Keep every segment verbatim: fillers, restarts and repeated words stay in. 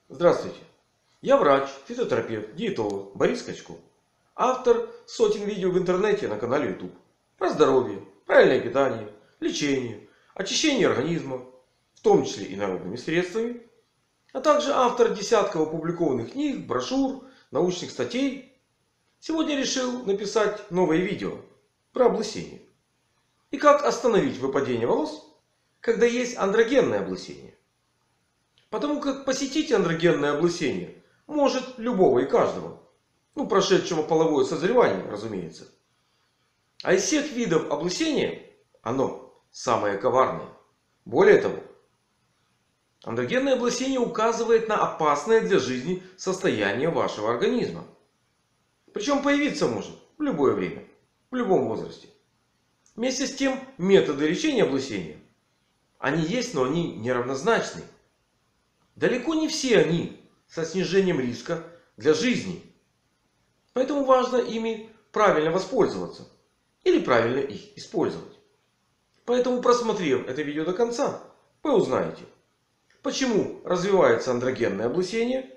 Здравствуйте! Я врач, физиотерапевт, диетолог Борис Качков. Автор сотен видео в интернете на канале YouTube. Про здоровье, правильное питание, лечение, очищение организма, в том числе и народными средствами. А также автор десятков опубликованных книг, брошюр, научных статей. Сегодня решил написать новое видео про облысение. И как остановить выпадение волос, когда есть андрогенное облысение. Потому как посетить андрогенное облысение может любого и каждого. Ну, прошедшего половое созревание, разумеется. А из всех видов облысения оно самое коварное. Более того, андрогенное облысение указывает на опасное для жизни состояние вашего организма. Причем появиться может в любое время, в любом возрасте. Вместе с тем, методы лечения облысения, они есть, но они неравнозначны. Далеко не все они со снижением риска для жизни. Поэтому важно ими правильно воспользоваться. Или правильно их использовать. Поэтому, просмотрев это видео до конца, вы узнаете, почему развивается андрогенное облысение,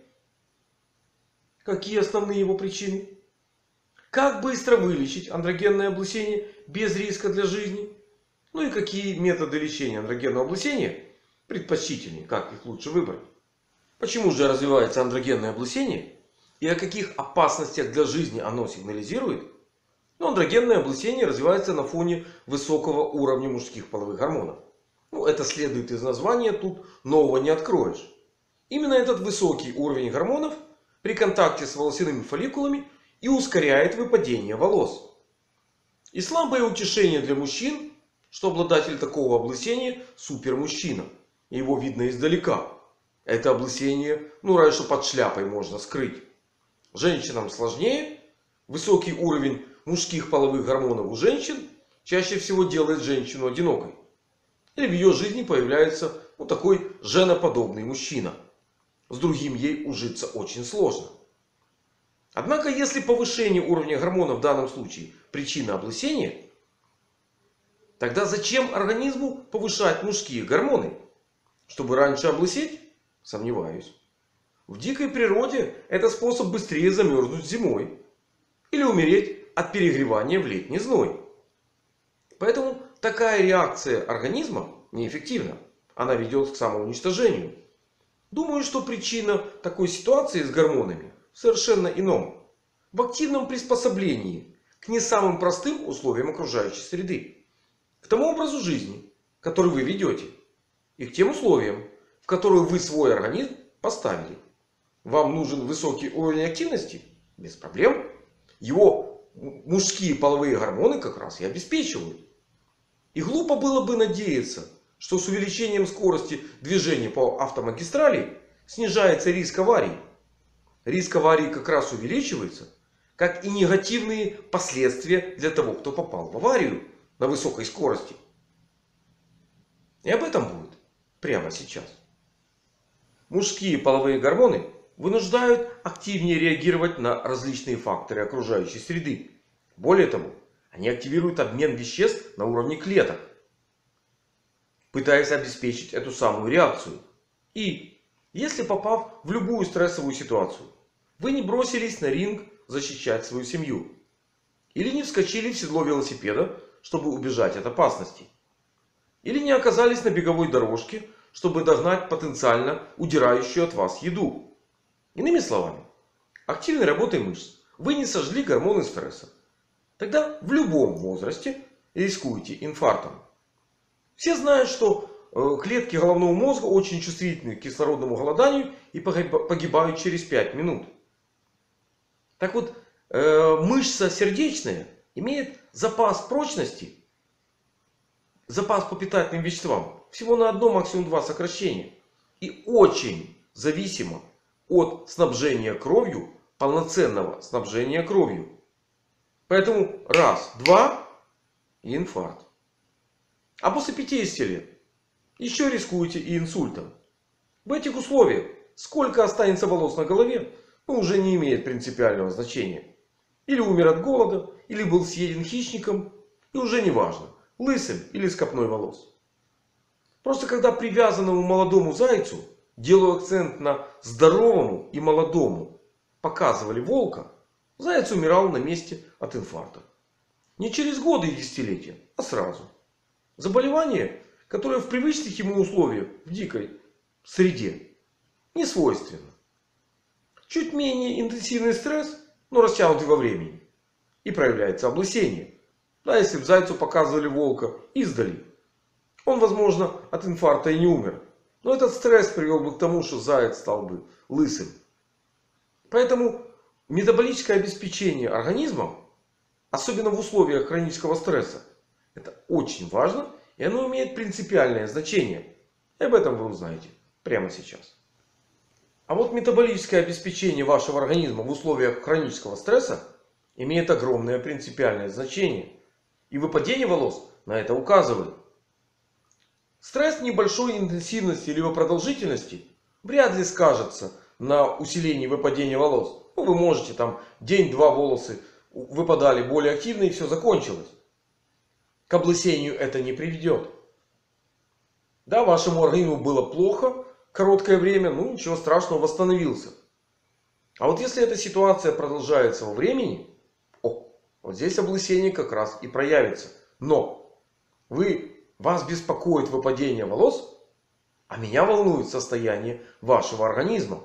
какие основные его причины, как быстро вылечить андрогенное облысение без риска для жизни, ну и какие методы лечения андрогенного облысения предпочтительнее, как их лучше выбрать. Почему же развивается андрогенное облысение и о каких опасностях для жизни оно сигнализирует? Ну, андрогенное облысение развивается на фоне высокого уровня мужских половых гормонов. Ну, это следует из названия, тут нового не откроешь. Именно этот высокий уровень гормонов при контакте с волосяными фолликулами и ускоряет выпадение волос. И слабое утешение для мужчин, что обладатель такого облысения супермужчина. Его видно издалека. Это облысение, ну разве что под шляпой можно скрыть. Женщинам сложнее. Высокий уровень мужских половых гормонов у женщин чаще всего делает женщину одинокой. Или в ее жизни появляется ну, такой женоподобный мужчина. С другим ей ужиться очень сложно. Однако, если повышение уровня гормонов в данном случае причина облысения, тогда зачем организму повышать мужские гормоны? Чтобы раньше облысеть? Сомневаюсь. В дикой природе это способ быстрее замерзнуть зимой. Или умереть от перегревания в летний зной. Поэтому такая реакция организма неэффективна. Она ведет к самоуничтожению. Думаю, что причина такой ситуации с гормонами совершенно ином. В активном приспособлении к не самым простым условиям окружающей среды. К тому образу жизни, который вы ведете. И к тем условиям, в которые вы свой организм поставили. Вам нужен высокий уровень активности? Без проблем. Его мужские половые гормоны как раз и обеспечивают. И глупо было бы надеяться, что с увеличением скорости движения по автомагистрали снижается риск аварий. Риск аварии как раз увеличивается, как и негативные последствия для того, кто попал в аварию на высокой скорости. И об этом будет прямо сейчас. Мужские половые гормоны вынуждают активнее реагировать на различные факторы окружающей среды. Более того, они активируют обмен веществ на уровне клеток, пытаясь обеспечить эту самую реакцию. И если, попав в любую стрессовую ситуацию, вы не бросились на ринг защищать свою семью. Или не вскочили в седло велосипеда, чтобы убежать от опасности. Или не оказались на беговой дорожке, чтобы догнать потенциально удирающую от вас еду. Иными словами, активной работой мышц вы не сожгли гормоны стресса. Тогда в любом возрасте рискуете инфарктом. Все знают, что клетки головного мозга очень чувствительны к кислородному голоданию и погибают через пять минут. Так вот, мышца сердечная имеет запас прочности, запас по питательным веществам всего на одно, максимум два сокращения. И очень зависимо от снабжения кровью, полноценного снабжения кровью. Поэтому раз, два и инфаркт. А после пятидесяти лет еще рискуете и инсультом. В этих условиях сколько останется волос на голове, ну, уже не имеет принципиального значения. Или умер от голода, или был съеден хищником. И уже не важно, лысым или с копной волос. Просто когда привязанному молодому зайцу делаю акцент на здоровому и молодому, показывали волка, заяц умирал на месте от инфаркта. Не через годы и десятилетия, а сразу. Заболевание, которое в привычных ему условиях, в дикой среде, не свойственно. Чуть менее интенсивный стресс, но растянутый во времени. И проявляется облысение. Да, если бы зайцу показывали волка издали, он, возможно, от инфаркта и не умер. Но этот стресс привел бы к тому, что заяц стал бы лысым. Поэтому метаболическое обеспечение организма, особенно в условиях хронического стресса, это очень важно. И оно имеет принципиальное значение. И об этом вы узнаете прямо сейчас. А вот метаболическое обеспечение вашего организма в условиях хронического стресса имеет огромное принципиальное значение. И выпадение волос на это указывает. Стресс небольшой интенсивности или его продолжительности вряд ли скажется на усилении выпадения волос. Ну, вы можете там день-два волосы выпадали более активно и все закончилось. К облысению это не приведет. Да, вашему организму было плохо короткое время, ну ничего страшного, восстановился. А вот если эта ситуация продолжается во времени, о, вот здесь облысение как раз и проявится. Но вы, вас беспокоит выпадение волос, а меня волнует состояние вашего организма.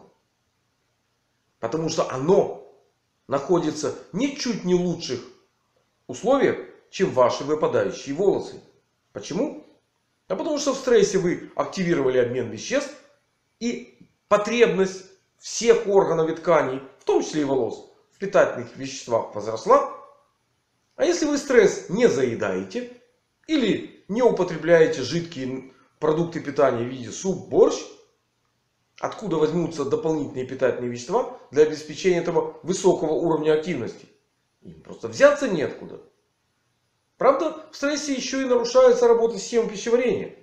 Потому что оно находится ничуть не лучших условиях, чем ваши выпадающие волосы. Почему? А потому что в стрессе вы активировали обмен веществ. И потребность всех органов и тканей, в том числе и волос, в питательных веществах возросла. А если вы стресс не заедаете или не употребляете жидкие продукты питания в виде суп, борщ, откуда возьмутся дополнительные питательные вещества для обеспечения этого высокого уровня активности? Им просто взяться неоткуда. Правда, в стрессе еще и нарушается работа системы пищеварения.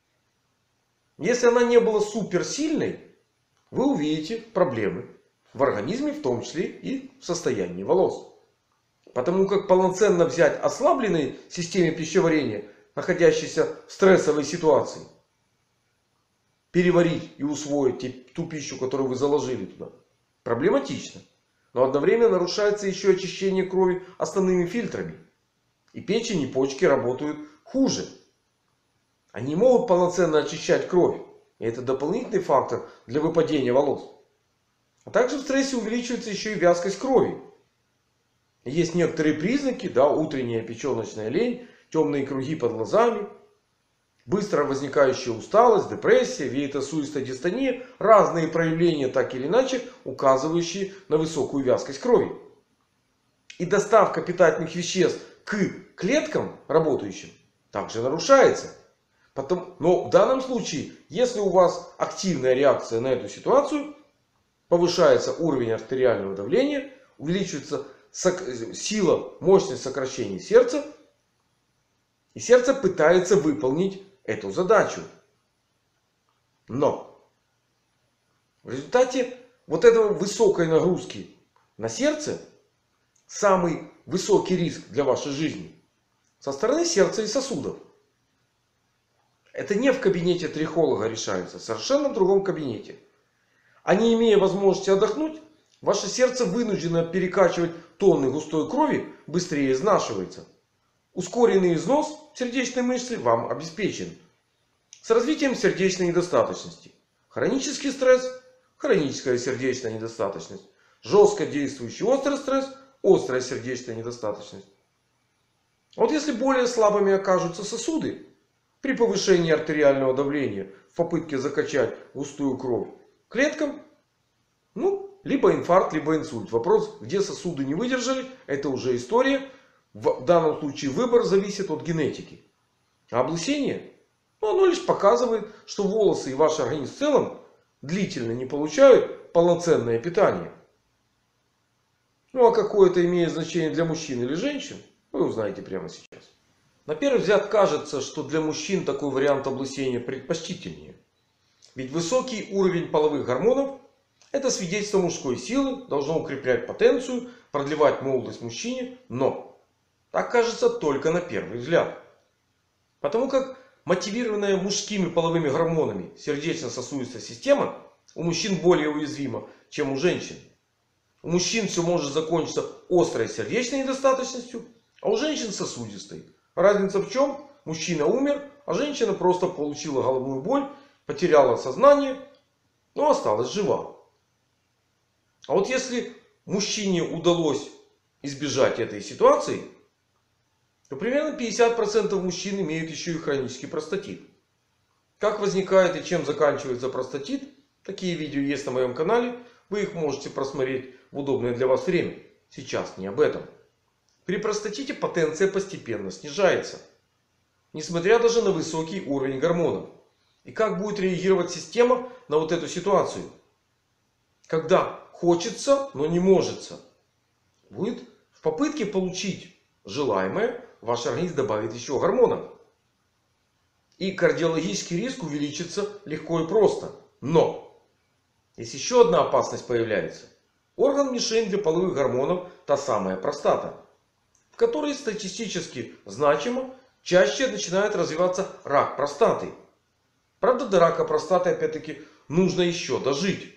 Если она не была суперсильной, вы увидите проблемы в организме, в том числе и в состоянии волос. Потому как полноценно взять ослабленной системе пищеварения, находящейся в стрессовой ситуации, переварить и усвоить ту пищу, которую вы заложили туда, проблематично. Но одновременно нарушается еще очищение крови основными фильтрами. И печень, и почки работают хуже. Они могут полноценно очищать кровь. И это дополнительный фактор для выпадения волос. А также в стрессе увеличивается еще и вязкость крови. Есть некоторые признаки. Да, утренняя печеночная лень, темные круги под глазами, быстро возникающая усталость, депрессия, веетосуистая дистония. Разные проявления, так или иначе, указывающие на высокую вязкость крови. И доставка питательных веществ к клеткам работающим также нарушается. Потом, но в данном случае, если у вас активная реакция на эту ситуацию, повышается уровень артериального давления, увеличивается сила, мощность сокращения сердца. И сердце пытается выполнить эту задачу. Но в результате вот этой высокой нагрузки на сердце, самый высокий риск для вашей жизни со стороны сердца и сосудов. Это не в кабинете трихолога решается, совершенно в другом кабинете. А не имея возможности отдохнуть, ваше сердце вынуждено перекачивать тонны густой крови, быстрее изнашивается. Ускоренный износ сердечной мышцы вам обеспечен. С развитием сердечной недостаточности. Хронический стресс, хроническая сердечная недостаточность. Жестко действующий острый стресс, острая сердечная недостаточность. Вот если более слабыми окажутся сосуды, при повышении артериального давления в попытке закачать густую кровь клеткам, ну, либо инфаркт, либо инсульт. Вопрос, где сосуды не выдержали, это уже история. В данном случае выбор зависит от генетики. А облысение, ну, оно лишь показывает, что волосы и ваш организм в целом длительно не получают полноценное питание. Ну, а какое это имеет значение для мужчин или женщин, вы узнаете прямо сейчас. На первый взгляд кажется, что для мужчин такой вариант облысения предпочтительнее. Ведь высокий уровень половых гормонов — это свидетельство мужской силы, должно укреплять потенцию, продлевать молодость мужчине. Но так кажется только на первый взгляд. Потому как мотивированная мужскими половыми гормонами сердечно-сосудистая система у мужчин более уязвима, чем у женщин. У мужчин все может закончиться острой сердечной недостаточностью, а у женщин сосудистой. Разница в чем? Мужчина умер, а женщина просто получила головную боль, потеряла сознание, но осталась жива. А вот если мужчине удалось избежать этой ситуации, то примерно пятьдесят процентов мужчин имеют еще и хронический простатит. Как возникает и чем заканчивается простатит? Такие видео есть на моем канале. Вы их можете просмотреть в удобное для вас время. Сейчас не об этом. При простатите потенция постепенно снижается. Несмотря даже на высокий уровень гормонов. И как будет реагировать система на вот эту ситуацию? Когда хочется, но не может. Будет в попытке получить желаемое, ваш организм добавит еще гормонов. И кардиологический риск увеличится легко и просто. Но есть еще одна опасность появляется. Орган-мишень для половых гормонов — та самая простата, в которой статистически значимо чаще начинает развиваться рак простаты. Правда, до рака простаты опять-таки нужно еще дожить.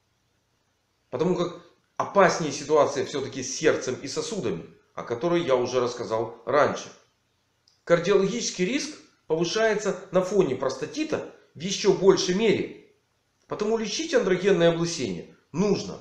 Потому как опаснее ситуация все-таки с сердцем и сосудами, о которой я уже рассказал раньше. Кардиологический риск повышается на фоне простатита в еще большей мере. Потому лечить андрогенное облысение нужно,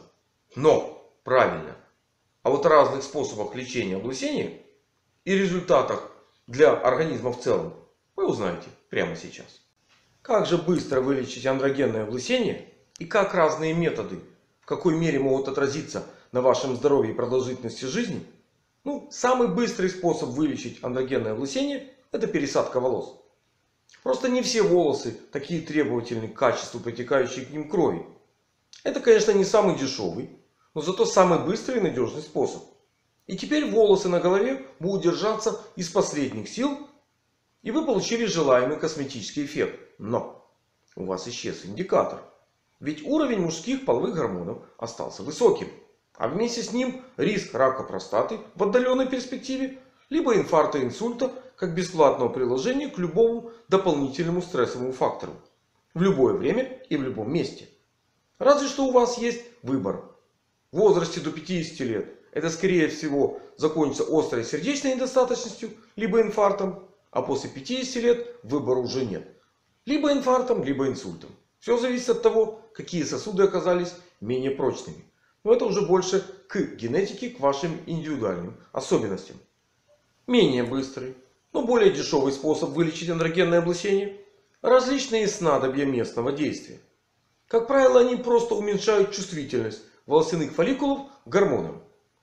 но правильно. А вот о разных способах лечения облысения и результатах для организма в целом вы узнаете прямо сейчас. Как же быстро вылечить андрогенное облысение и как разные методы в какой мере могут отразиться на вашем здоровье и продолжительности жизни? Ну, самый быстрый способ вылечить андрогенное облысение — это пересадка волос. Просто не все волосы такие требовательны к качеству притекающей к ним крови. Это, конечно, не самый дешевый, но зато самый быстрый и надежный способ. И теперь волосы на голове будут держаться из последних сил, и вы получили желаемый косметический эффект. Но у вас исчез индикатор. Ведь уровень мужских половых гормонов остался высоким. А вместе с ним риск рака простаты в отдаленной перспективе, либо инфаркта и инсульта, как бесплатного приложения к любому дополнительному стрессовому фактору. В любое время и в любом месте. Разве что у вас есть выбор. В возрасте до пятидесяти лет это скорее всего закончится острой сердечной недостаточностью, либо инфарктом. А после пятидесяти лет выбора уже нет. Либо инфарктом, либо инсультом. Все зависит от того, какие сосуды оказались менее прочными. Но это уже больше к генетике, к вашим индивидуальным особенностям. Менее быстрый, но более дешевый способ вылечить андрогенное облысение — различные снадобья местного действия. Как правило, они просто уменьшают чувствительность волосяных фолликулов к гормонам.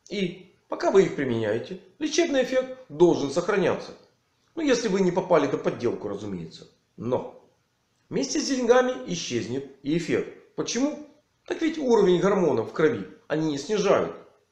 И пока вы их применяете, лечебный эффект должен сохраняться. Ну, если вы не попали на подделку, разумеется. Но вместе с деньгами исчезнет и эффект. Почему? Так ведь уровень гормонов в крови они не снижают.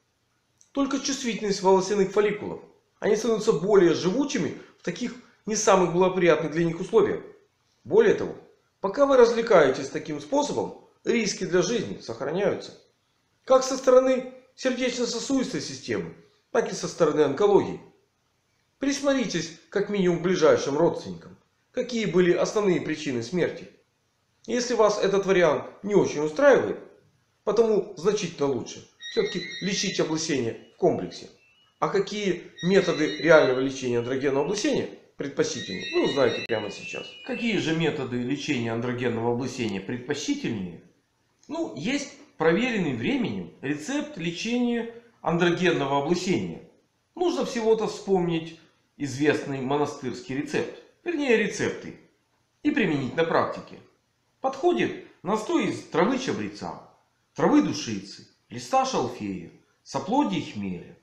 Только чувствительность волосяных фолликулов. Они становятся более живучими в таких не самых благоприятных для них условиях. Более того, пока вы развлекаетесь таким способом, риски для жизни сохраняются. Как со стороны сердечно-сосудистой системы, так и со стороны онкологии. Присмотритесь как минимум к ближайшим родственникам. Какие были основные причины смерти? Если вас этот вариант не очень устраивает, потому значительно лучше все-таки лечить облысение в комплексе. А какие методы реального лечения андрогенного облысения предпочтительнее, вы узнаете прямо сейчас. Какие же методы лечения андрогенного облысения предпочтительнее? Ну, есть проверенный временем рецепт лечения андрогенного облысения. Нужно всего-то вспомнить известный монастырский рецепт. Вернее, рецепты. И применить на практике. Подходит настой из травы чабреца, травы душицы, листа шалфея, соплодья и хмеля.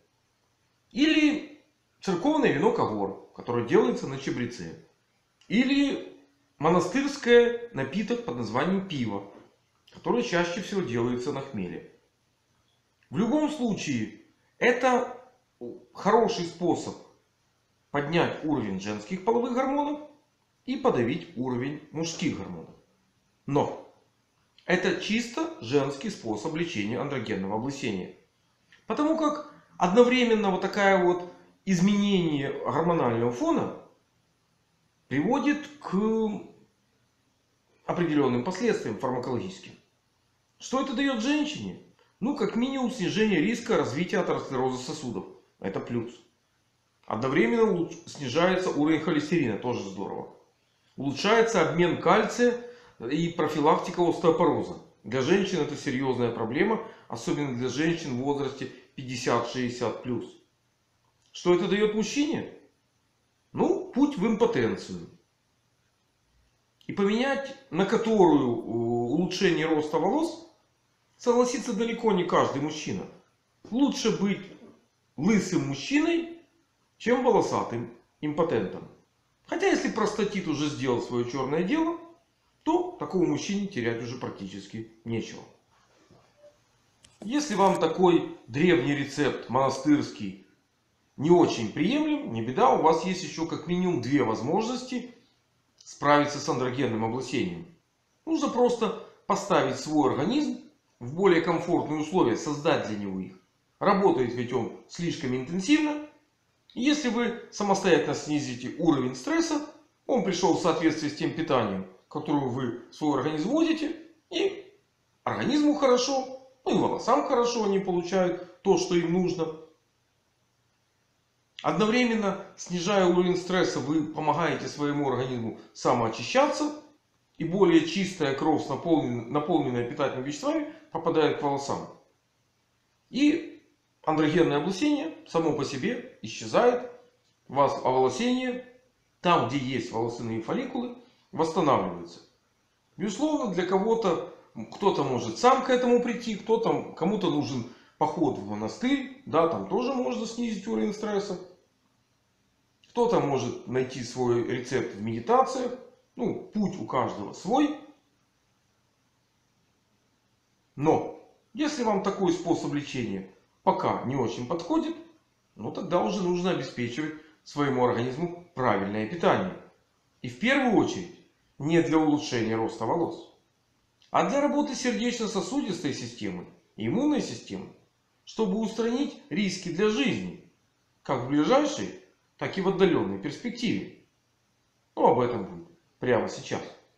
Или церковное вино когор, которое делается на чабреце. Или монастырский напиток под названием пиво, который чаще всего делается на хмеле. В любом случае, это хороший способ поднять уровень женских половых гормонов и подавить уровень мужских гормонов. Но это чисто женский способ лечения андрогенного облысения. Потому как одновременно вот такая вот изменение гормонального фона приводит к определенным последствиям фармакологическим. Что это дает женщине? Ну, как минимум, снижение риска развития атеросклероза сосудов. Это плюс. Одновременно снижается уровень холестерина. Тоже здорово. Улучшается обмен кальция и профилактика остеопороза. Для женщин это серьезная проблема. Особенно для женщин в возрасте пятьдесят-шестьдесят плюс. Что это дает мужчине? Ну, путь в импотенцию. И поменять на которую улучшение роста волос согласится далеко не каждый мужчина. Лучше быть лысым мужчиной, чем волосатым импотентом. Хотя если простатит уже сделал свое черное дело, то такому мужчине терять уже практически нечего. Если вам такой древний рецепт монастырский не очень приемлем, не беда, у вас есть еще как минимум две возможности справиться с андрогенным облысением. Нужно просто поставить свой организм в более комфортные условия, создать для него их. Работает ведь он слишком интенсивно. И если вы самостоятельно снизите уровень стресса, он пришел в соответствии с тем питанием, которое вы в свой организм вводите, и организму хорошо, ну и волосам хорошо, они получают то, что им нужно. Одновременно, снижая уровень стресса, вы помогаете своему организму самоочищаться. И более чистая кровь, наполненная питательными веществами, попадает к волосам. И андрогенное облысение само по себе исчезает. У вас оволосение, там где есть волосяные фолликулы, восстанавливается. Безусловно, для кого-то, кто-то может сам к этому прийти, кто-то, кому-то нужен поход в монастырь. Да, там тоже можно снизить уровень стресса. Кто-то может найти свой рецепт в медитациях. Ну, путь у каждого свой. Но, если вам такой способ лечения пока не очень подходит, ну тогда уже нужно обеспечивать своему организму правильное питание. И в первую очередь не для улучшения роста волос, а для работы сердечно-сосудистой системы и иммунной системы, чтобы устранить риски для жизни, как в ближайшей, так и в отдаленной перспективе. Но об этом будет прямо сейчас.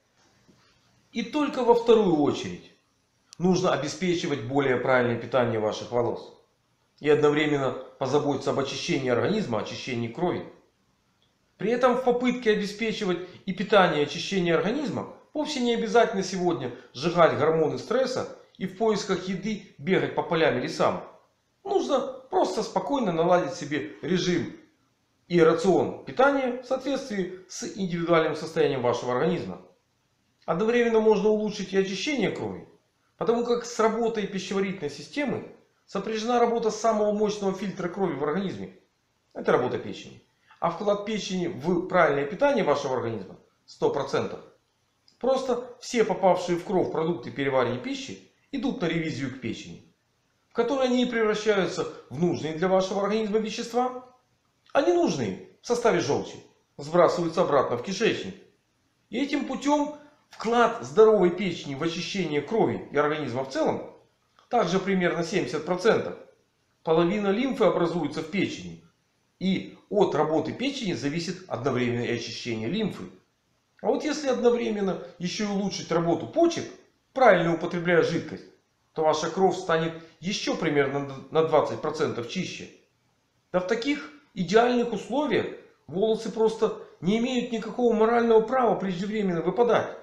И только во вторую очередь нужно обеспечивать более правильное питание ваших волос. И одновременно позаботиться об очищении организма, очищении крови. При этом в попытке обеспечивать и питание, и очищение организма вовсе не обязательно сегодня сжигать гормоны стресса и в поисках еды бегать по полям и лесам. Нужно просто спокойно наладить себе режим и рацион питания в соответствии с индивидуальным состоянием вашего организма. Одновременно можно улучшить и очищение крови, потому как с работой пищеварительной системы сопряжена работа самого мощного фильтра крови в организме. Это работа печени. А вклад печени в правильное питание вашего организма сто процентов. Просто все попавшие в кровь продукты переваривания пищи идут на ревизию к печени, в которой они превращаются в нужные для вашего организма вещества, а ненужные в составе желчи сбрасываются обратно в кишечник. И этим путем вклад здоровой печени в очищение крови и организма в целом также примерно семьдесят процентов. Половина лимфы образуется в печени. И от работы печени зависит одновременно и очищение лимфы. А вот если одновременно еще и улучшить работу почек, правильно употребляя жидкость, то ваша кровь станет еще примерно на двадцать процентов чище. Да в таких идеальных условиях волосы просто не имеют никакого морального права преждевременно выпадать.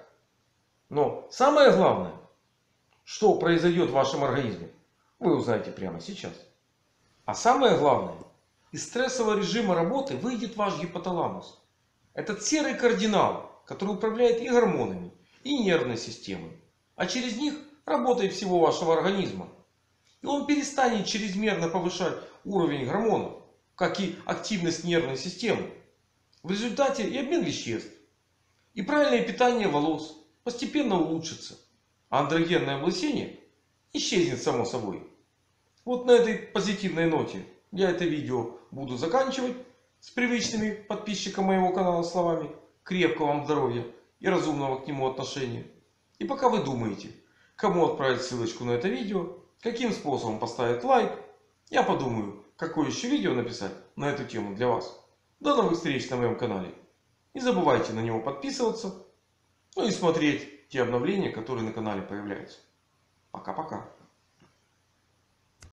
Но самое главное, что произойдет в вашем организме, вы узнаете прямо сейчас. А самое главное, из стрессового режима работы выйдет ваш гипоталамус. Этот серый кардинал, который управляет и гормонами, и нервной системой. А через них работой всего вашего организма. И он перестанет чрезмерно повышать уровень гормонов, как и активность нервной системы. В результате и обмен веществ, и правильное питание волос постепенно улучшится. А андрогенное облысение исчезнет само собой. Вот на этой позитивной ноте я это видео буду заканчивать. С привычными подписчикам моего канала словами: крепкого вам здоровья и разумного к нему отношения. И пока вы думаете, кому отправить ссылочку на это видео, каким способом поставить лайк, я подумаю, какое еще видео написать на эту тему для вас. До новых встреч на моем канале. Не забывайте на него подписываться. Ну и смотреть те обновления, которые на канале появляются. Пока-пока.